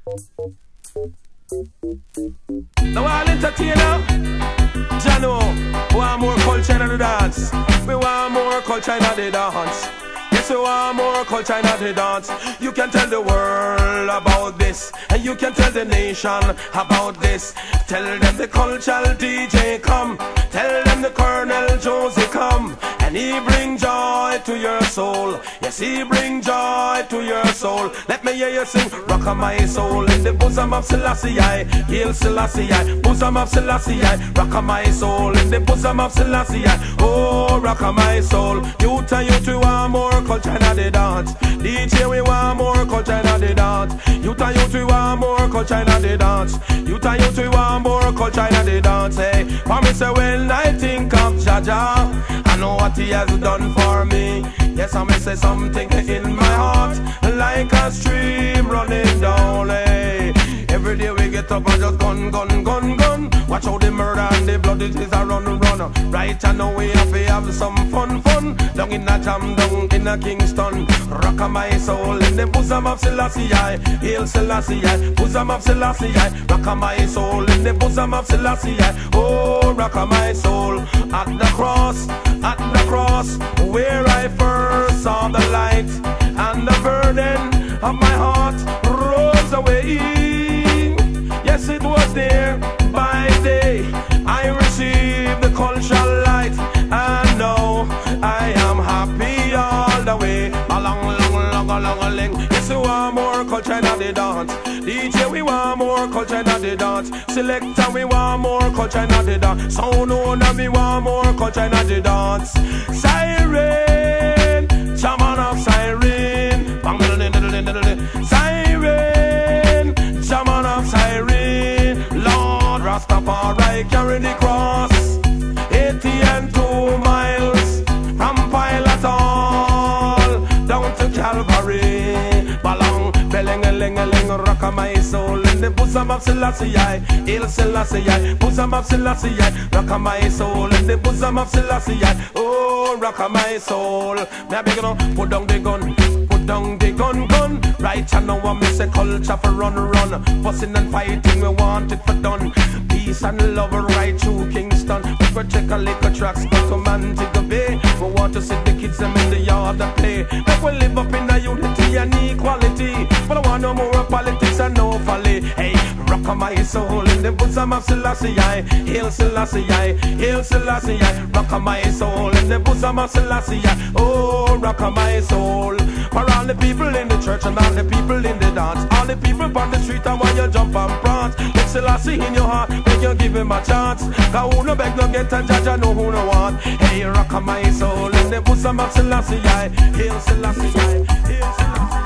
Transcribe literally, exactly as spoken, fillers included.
The wild entertainer, Jano, we want more culture in the dance. We want more culture in the dance. Yes, we want more culture in the dance. You can tell the world about this, and you can tell the nation about this. Tell them the cultural D J come. Tell them the Colonel Josie come. And he bring joy to your soul. Yes, he bring joy to your soul. Let me hear you sing. Rock on my soul in the bosom of Selassie I. Hail Selassie I. Bosom of Selassie I. Rock on my soul in the bosom of Selassie I. Oh, rock on my soul. You tell you to want more culture in the dance. D J, we want more culture in the dance. You tell you to want more culture in the dance. You tell you to want more culture in the dance. Hey, for me say when I think of Jaja, I know what he has done for me. Yes, I may say something in my heart, like a stream running down. Hey, every day we get up and just gun, gun, gun, gun. Watch how the murder and the blood it is a run, run. Right, I know we have to have some fun, fun. Down in a jam, down in a Kingston. Rock on my soul in the bosom of Selassie I. Hail Selassie I. Bosom of Selassie I. Rock on my soul in the bosom of Selassie I. Oh, rock on my soul at the cross, at the cross, where I first saw the light, and the burden of my heart rose away. Yes, it was there by day I received the cultural light, and now I am happy all the way. Along, long, long, long, long, long. Yes, we want more culture in the dance. D J, we want more culture in the dance. Selector, we want more culture in the dance. Sound owner, we want more culture in the dance. Siren, shaman of siren. Siren, shaman of siren. Lord Rastafari carry the cross. eighty and two miles from Pilate Hall down to Calvary. Balong, belling-a-ling-a-ling, rock on my soul in the bosom of Selassie I. Hail Selassie I. Bosom of Selassie I. Rock on my soul in the bosom of Selassie I. Oh, rock on my soul. Me a beg you know, put down the gun, put down the gun, gun. Right, I know I miss a culture for run, run. Fussing and fighting, we want it for done. Peace and love right through Kingston. We protect a liquor tracks, go to Montego Bay. We want to see the kids them in the yard and play. Make we live up in the unity and equality. But I want no more politics and no folly. Hey, rock on my soul in the bosom of Selassie I. Hail Selassie I. Hail Selassie I. Rock on my soul in the bosom of Selassie I. Oh, rock on my soul. For all the people in the church and all the people in the dance, all the people on the street and when you jump and prance, let Selassie in your heart, make you give him a chance. Cause who no beg no get and judge, I know who no want. Hey, rock on my soul in the bosom of Selassie I. Hail Selassie I. Hail Selassie I.